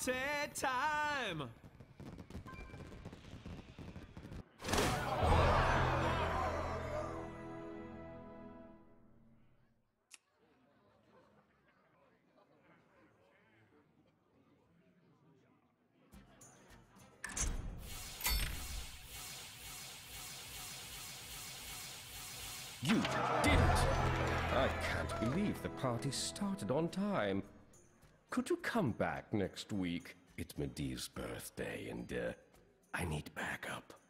Party time! You did it! I can't believe the party started on time. Could you come back next week? It's Medee's birthday and I need backup.